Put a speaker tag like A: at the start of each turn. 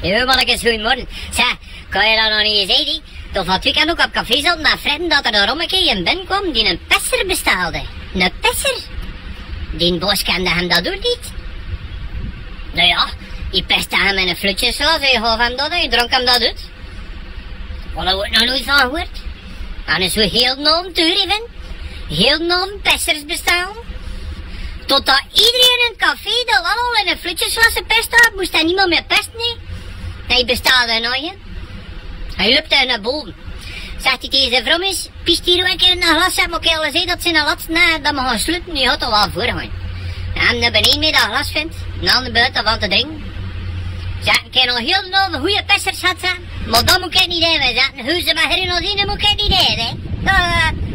A: Ja, mannetjes, goeiemorgen. Zeg, kan je dat nog niet eens zeggen? Toch van het weekend ook op café zat met vrienden dat er een rommeke in binnenkwam die een pesser bestelde. Een pesser? Die Bos kende hem dat ook niet. Nou ja, die pestte hem in een flutjesglas en je gaf hem dat en je dronk hem dat uit. Wat heb ik nog nooit van gehoord. En is zo heel de avontuur even. Heel de avond pesters bestaan. Totdat iedereen in het café dat al in een flutjesglas gepest had, moest hij niemand meer pesten, nee. Hij bestelde nog, hè. Hij loopt naar boven. Zegt hij tegen zijn vrouw eens, piest hier ook een keer in een glas, maar ik heb al gezegd dat ze in de laatste dat we gaan sluiten, die gaat al wel voorgaan. En naar beneden mee dat glas vindt, en dan buiten van te drinken. Zeg, ik heb nog heel de avond goede pesters gehad, maar dat moet ik niet hebben, zeg. Hoe ze maar herinneren zien, moet ik niet hebben, hè.